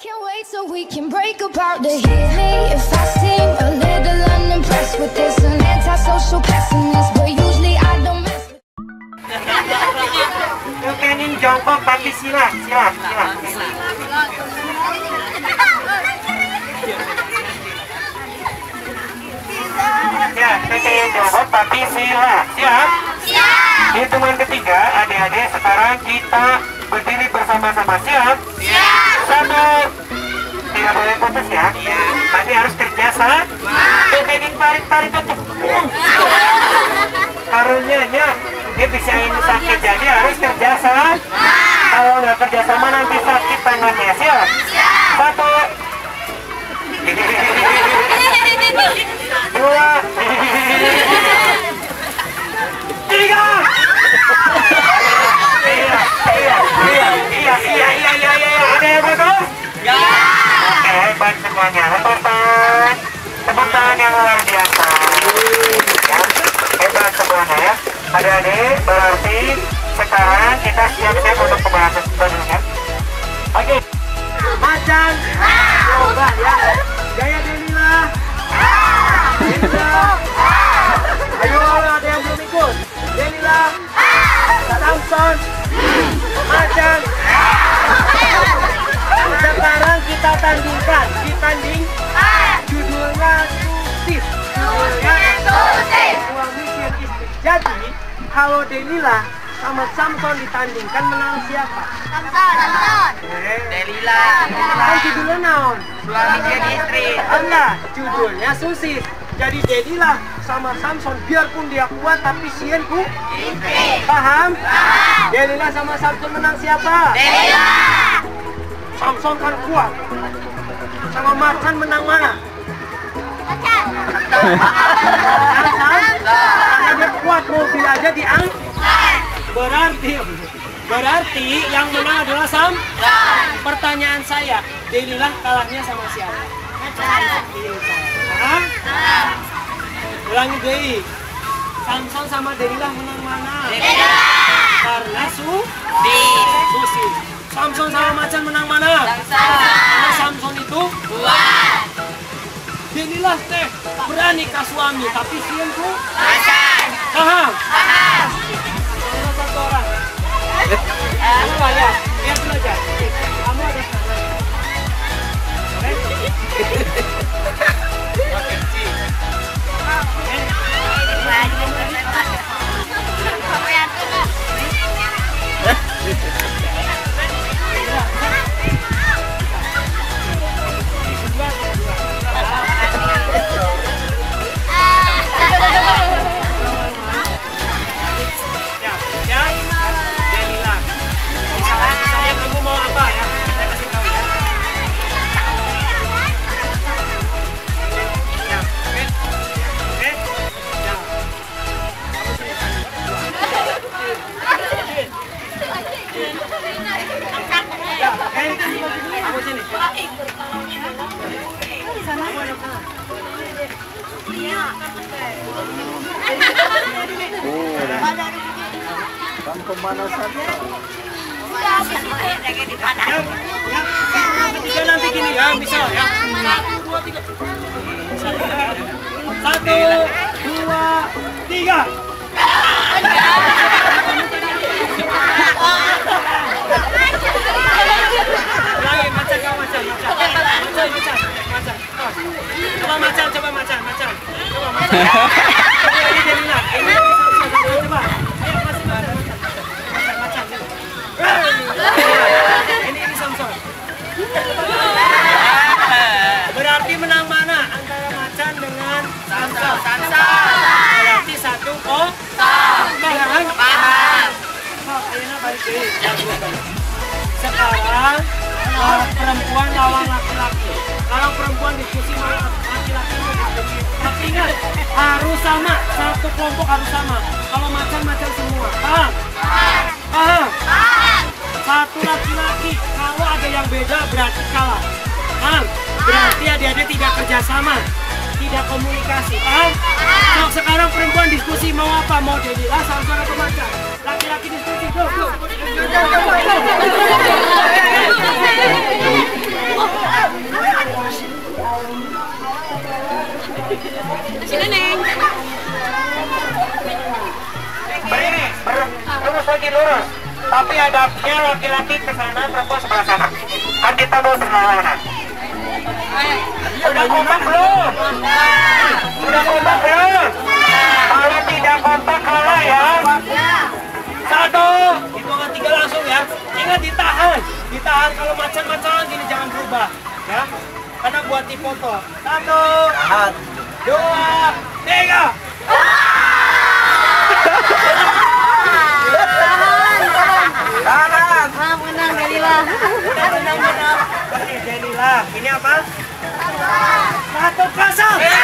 Can't wait so we can break apart to hear me if I seem a little unimpressed with this. An antisocial pessimist, but usually I don't mess with. Yung kanin jongkok tapi sila. Ya, kayak jongkok tapi sila. Siap? Siap. Hitungan ketiga, adik-adik sekarang kita berdiri bersama-sama. Siap? Siap. Satu. Tidak boleh putus ya. Nanti harus kerja sama. Kayak tarik tutup. Karunyanya dia bisa ini sakit, jadi harus kerja sama. Kalau nggak kerja sama nanti sakit tangannya. Siap? Satu. Dua. Tiga. Iya. Ada yang betul? Ya. Oke, hebat semuanya. Tepuk tangan yang luar biasa. Ya, hebat semuanya ya. Adik-adik, berarti sekarang kita siap-siap untuk pembahasan selanjutnya. Oke. Macan. Coba ya. Gaya Denila. Denila. Ayo, ada yang belum ikut. Denila. Samson. Macan. Sekarang kita tandingkan. Judulnya Susis. Suami dan istri. Jadi kalau Denila sama Samson ditandingkan, menang siapa? Samson. Denila. Kan judulnya naon? Suami dan istri. Enggak, judulnya Susis. Jadi Denila sama Samson biarpun dia kuat tapi sieun ku Istri. Paham? Paham. Denila sama Samson menang siapa? Denila. Samson kan kuat. Sama Macan menang mana? Macan. Karena dia kuat, mobil aja diangkat. Berarti yang menang adalah Samson. Pertanyaan saya, Denila kalahnya sama siapa? Macan. Paham? Ulangi deh. Samson sama Denila menang mana? Denila. Karena Susis. Samson sama Macan menang mana? Karena Samson itu Kuat. Denila teh berani ke suami tapi sieun ku Macan. paham? Paham. Salah satu orang. Kamu ya, lihat dulu aja. Kamu ada kan pemanasan. Ya, nanti gini ya, misal ya. 1, 2, 3. 1, 2, 3. Lagi Macan, kau Macan. Coba Macan. Coba Macan. Ini Denila. Ini coba. Ayo masih Macan. Ini Samson. Berarti menang mana antara Macan dengan Samson? Berarti 1 paham. Akhirnya balik deh. Sekarang perempuan lawan laki-laki. Kalau perempuan diskusi sama laki-laki, tapi ingat harus sama, satu kelompok harus sama. Kalau Macan semua, paham? Satu laki-laki, kalau ada yang beda berarti kalah. Paham? Berarti adik-adik tidak kerjasama, tidak komunikasi. Paham? So, sekarang perempuan diskusi mau apa? Mau Denila, Samson atau Macan? Laki-laki diskusi, go. laki-laki ke sana, perempuan sebelah sana. Kan kita mau berlawanan. Udah kompak belum? Udah kompak belum? Kalau tidak kompak kalah ya. 1, hitungan 3 langsung ya. Ingat ditahan, ditahan kalau macan-macan gini jangan berubah ya. Karena buat dipoto. 1, 2, 3. Tahan. Menang Galila. Menang. Oke, Jalila. Ini apa? 1-0.